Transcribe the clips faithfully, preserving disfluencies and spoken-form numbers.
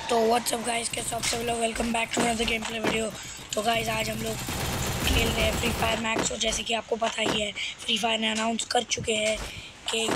तो WhatsApp guys, कैसे आप सब लोग, welcome back to another game play video. तो गाइस आज हम लोग खेल रहे हैं फ्री फायर मैक्स। और जैसे कि आपको पता ही है, फ्री फायर ने अनाउंस कर चुके हैं कि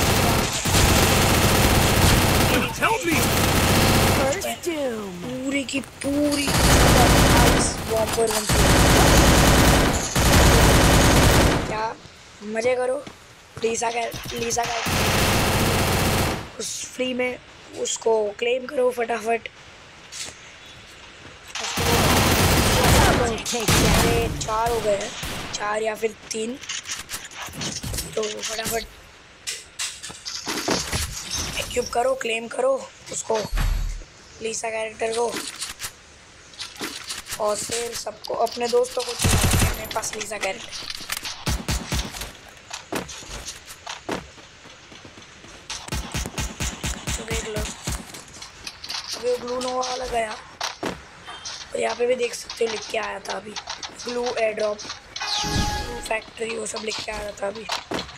पूरी की पूरी क्या मजे करो। लीसा का लीसा का उस फ्री में उसको क्लेम करो फटाफट। अरे चार हो गए हैं, चार या फिर तीन, तो फटाफट एक्यूब करो, क्लेम करो उसको, लीसा कैरेक्टर को, और फिर सबको अपने दोस्तों को चलाओ मेरे पास लीसा कैरेक्टर। तो देख लो, अभी ग्लू नोवा वाला गया, और यहाँ पे भी देख सकते हो लिख के आया था अभी, glue air drop, glue factory, वो सब लिख के आया था अभी।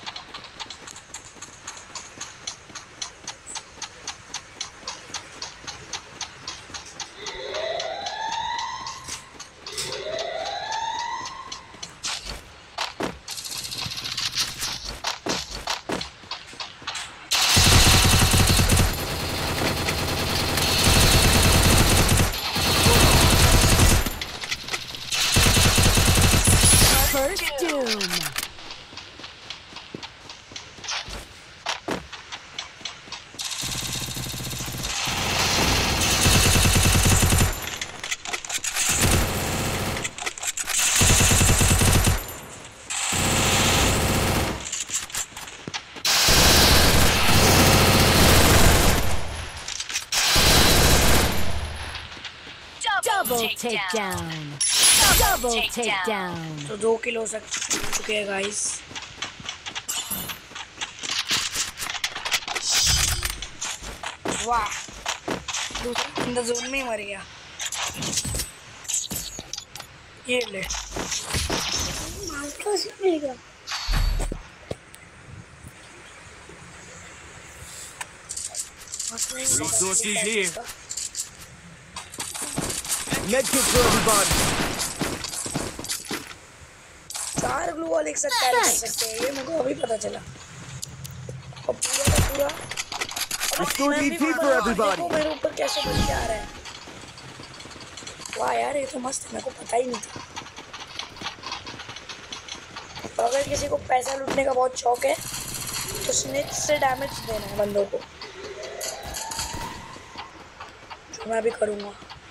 Double takedown. Double takedown. तो दो किलो सक चुके हैं गाइस। वाह, दूसरा बंदा जोन में ही मर गया। ये ले मास्टर से मिलेगा। Resources here. Medkit for everybody. चार ग्लू वॉल एक साथ कैरी कर सकते हैं, ये मेरे को अभी पता चला। और पूरा का पूरा Restore E P for everybody. देखो मेरे ऊपर कैसे बन के आ रहा है। वाह यार, ये तो मस्त है, मेरे को पता ही नहीं था। तो अगर किसी को पैसा लूटने का बहुत शौक है तो स्नेच से डैमेज देना है बंदों को, जो मैं भी करूँगा।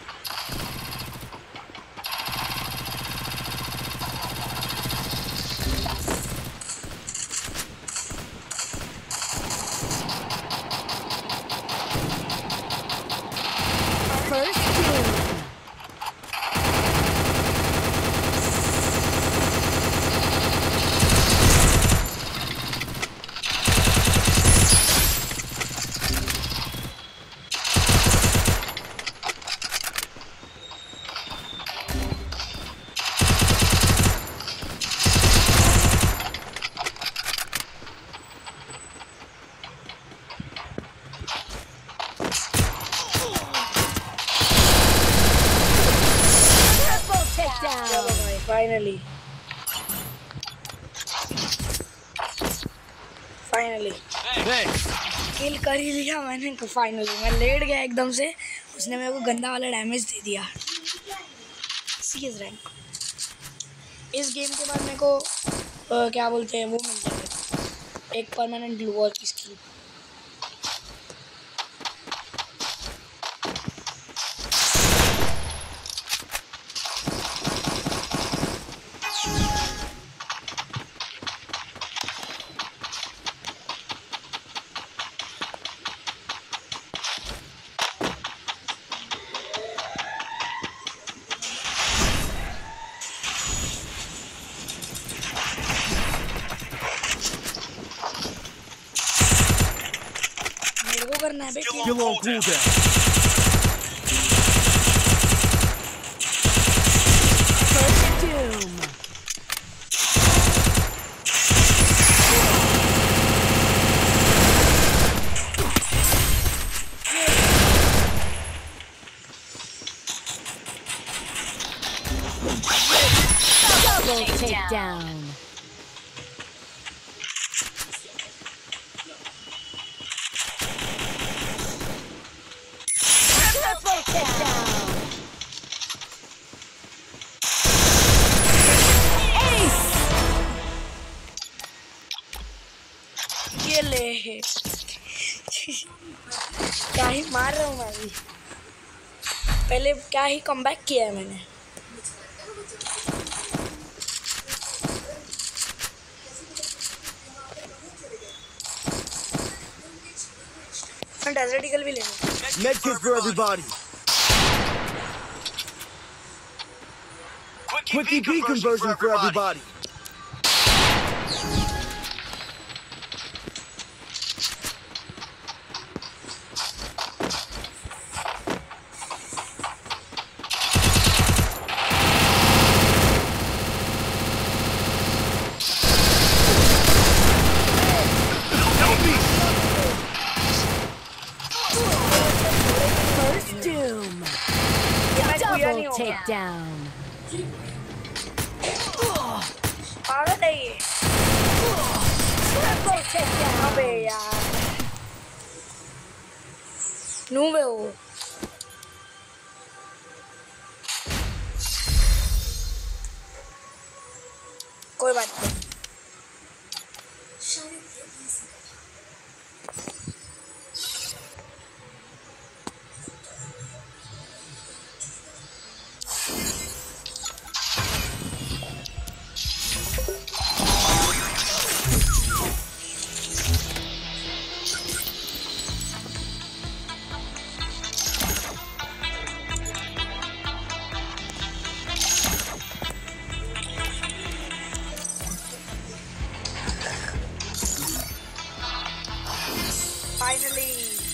फाइनली फाइनली किल कर ही लिया मैंने। फाइनली मैं लेट गया एकदम से, उसने मेरे को गंदा वाला डैमेज दे दिया। CS rank. इस गेम के बाद मेरे को आ, क्या बोलते हैं वो मिल जाएगा, एक परमानेंट ग्लू वॉल की स्किन। करना है बेटी। Still on cooldown. First doom. Double takedown. Triple takedown. Ace. ये ले क्या ही मार रहा हूँ मैं अभी। पहले क्या ही कमबैक किया है मैंने। डेजर्ट ईगल भी लेना। Medkit for everybody. Quick E P conversion for everybody. First doom. Double takedown. पागल है ये। Triple takedown. अबे यार नूब है वो। कोई बात नहीं। Finally.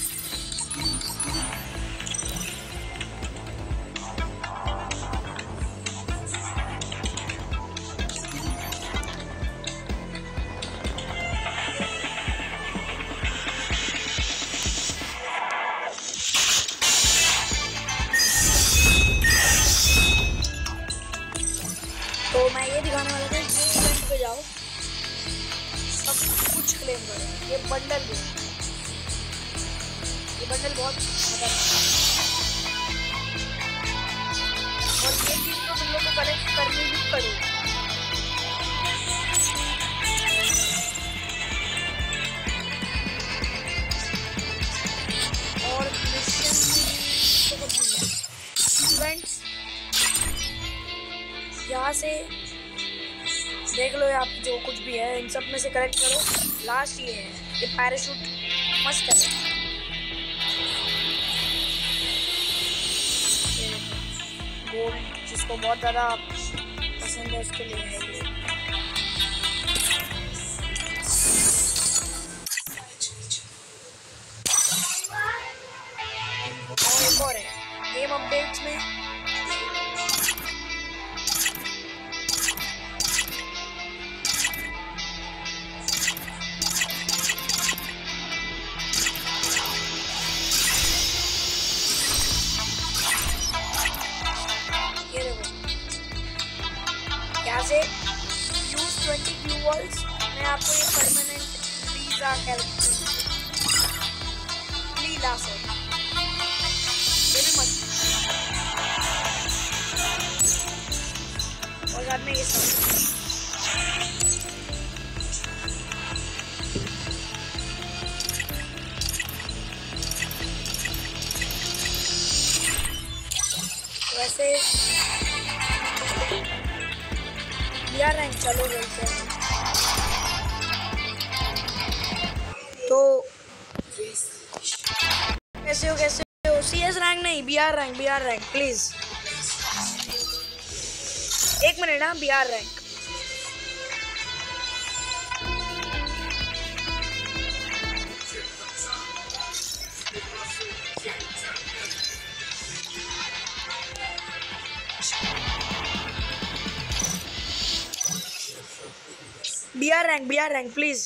तो मैं ये दिखाने वाला था ये इवेंट पे जाओ सब कुछ क्लेम करो। ये बंडल भी ये बंडल बहुत खतरनाक है और ये चीज़ तो तुम लोग को कलेक्ट करनी ही पड़ेगी। और मिशन इवेंट्स यहाँ से देख लो, यहाँ पे जो कुछ भी है इन सब में से कलेक्ट करो। लास्ट ये है, ये पैराशूट मस्त है। गोल्ड जिसको बहुत ज़्यादा पसंद है उसके लिए है ये। और एक और है गेम अपडेट्स में यहाँ से यूज ट्वेंटी क्यू वॉल्स में आपको ये परमानेंट वीजा कैरेक्टर लीला से ये भी मस्त और बाद में ये सब वैसे यार रैंक चलो बोलते हैं तो कैसे हो कैसे हो। सी एस रैंक नहीं, B R rank, B R rank please एक मिनट। हाँ B R rank B R rank, B R rank please,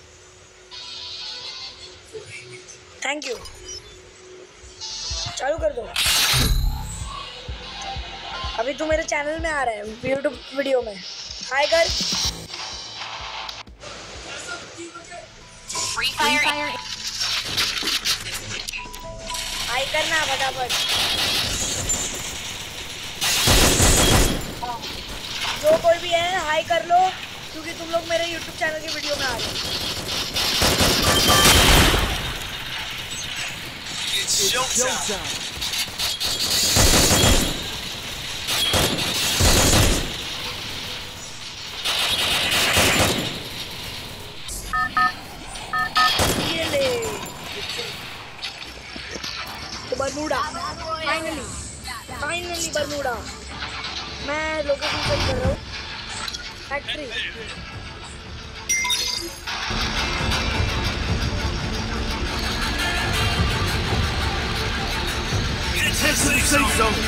thank you. चालू कर दो। अभी तू मेरे चैनल में आ रहा है यूट्यूब वीडियो में, हाय कर Free Fire. हाय करना फटाफट। जो कोई भी है हाय कर लो क्योंकि तुम लोग मेरे यूट्यूब चैनल की वीडियो में आ रहे हो। It's showtime. ये ले तो बरमूडा फाइनली फाइनली बरमूडा। मैं लोकेशन चेक कर रहा हूँ। Factory Head to the safe zone.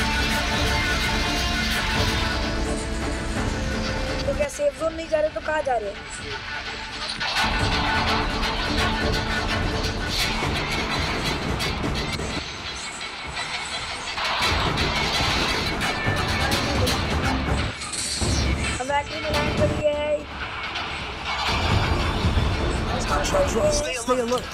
तो क्या सेफ जोन नहीं जा रहे तो कहाँ जा रहे हैं? हम फैक्ट्री में लैंड कर लिए हैं। Stay alert.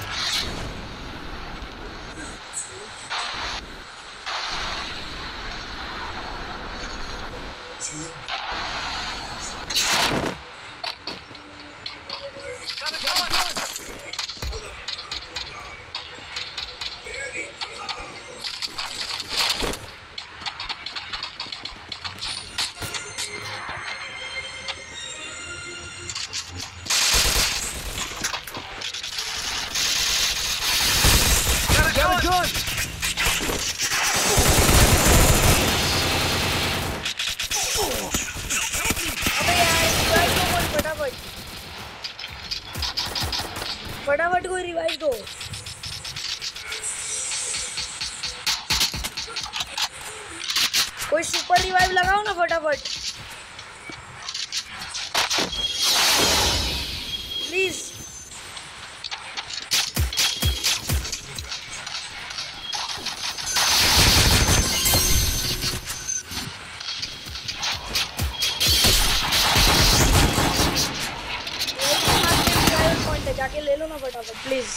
Got a gun. अबे यार रिवाइव दो कोई फटाफट फटाफट कोई रिवाइव दो। कोई सुपर रिवाइव लगाओ ना फटाफट प्लीज। जाके ले लो ना फटाफट प्लीज।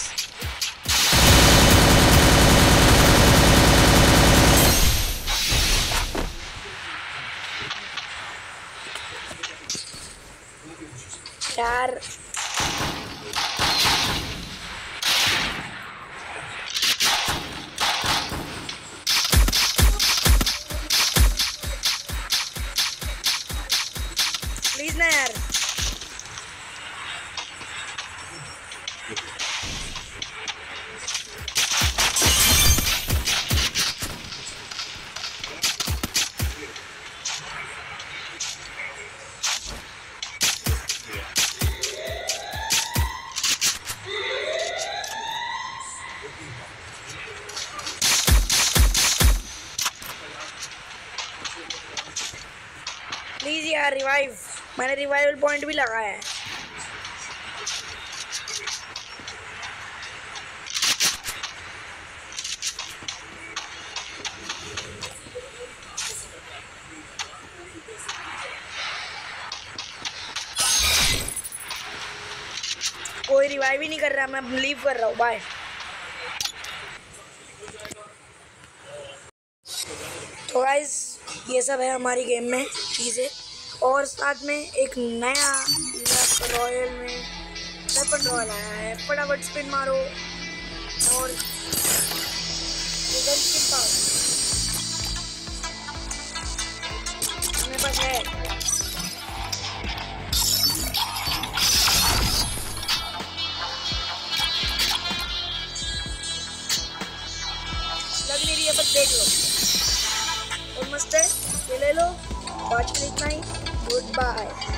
यार प्लीज ना यार। प्लीज यार रिवाइव। मैंने रिवाइवल पॉइंट भी लगाया है। कोई रिवाइव ही नहीं कर रहा। मैं लीव कर रहा हूँ। बाय। तो गाइस ये सब है हमारी गेम में चीज़ें और साथ में एक नया रॉयल में वेपन रॉयल आया है। फटाफट स्पिन मारो और गन स्किन पाओ। मेरे पास है। लग नहीं रही है बस देख लो और मस्त है। ये ले लो। आज के लिए इतना ही। Good bye.